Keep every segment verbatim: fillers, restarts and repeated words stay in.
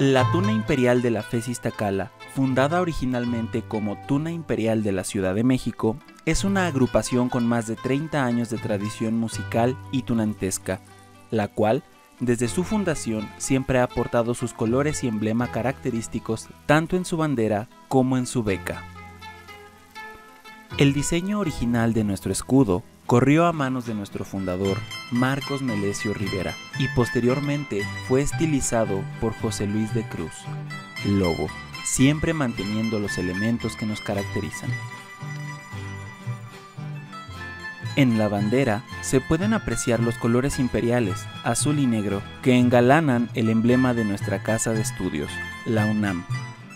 La Tuna Imperial de la FES Iztacala, fundada originalmente como Tuna Imperial de la Ciudad de México, es una agrupación con más de treinta años de tradición musical y tunantesca, la cual, desde su fundación, siempre ha portado sus colores y emblema característicos tanto en su bandera como en su beca. El diseño original de nuestro escudo corrió a manos de nuestro fundador, Marcos Melesio Rivera, y posteriormente fue estilizado por José Luis de Cruz, Lobo, siempre manteniendo los elementos que nos caracterizan. En la bandera se pueden apreciar los colores imperiales, azul y negro, que engalanan el emblema de nuestra casa de estudios, la UNAM.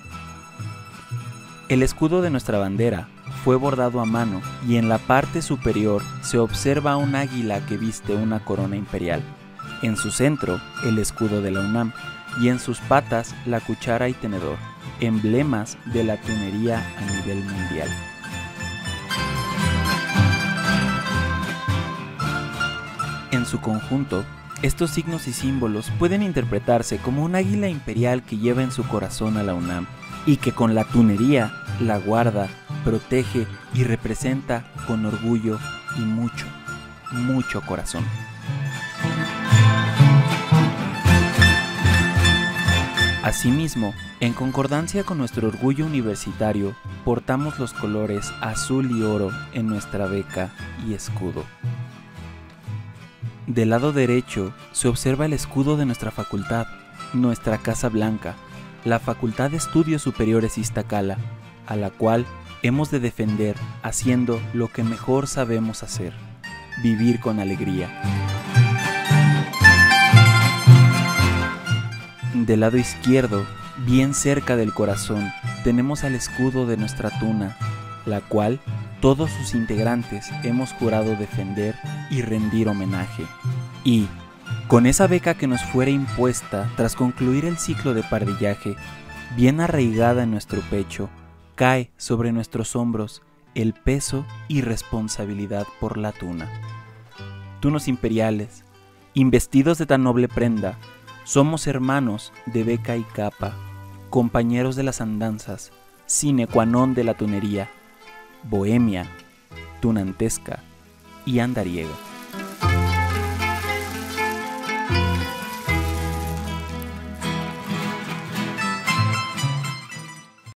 El escudo de nuestra bandera fue bordado a mano y en la parte superior se observa un águila que viste una corona imperial. En su centro, el escudo de la UNAM y en sus patas la cuchara y tenedor, emblemas de la tunería a nivel mundial. En su conjunto, estos signos y símbolos pueden interpretarse como un águila imperial que lleva en su corazón a la UNAM y que con la tunería la guarda, protege y representa con orgullo y mucho, mucho corazón. Asimismo, en concordancia con nuestro orgullo universitario, portamos los colores azul y oro en nuestra beca y escudo. Del lado derecho se observa el escudo de nuestra facultad, nuestra Casa Blanca, la Facultad de Estudios Superiores Iztacala, a la cual hemos de defender haciendo lo que mejor sabemos hacer, vivir con alegría. Del lado izquierdo, bien cerca del corazón, tenemos al escudo de nuestra Tuna, la cual todos sus integrantes hemos jurado defender y rendir homenaje. Y, con esa beca que nos fuera impuesta tras concluir el ciclo de pardillaje, bien arraigada en nuestro pecho, cae sobre nuestros hombros el peso y responsabilidad por la Tuna. Tunos imperiales, investidos de tan noble prenda, somos hermanos de beca y capa, compañeros de las andanzas, sine qua non de la tunería, bohemia, tunantesca y andariega.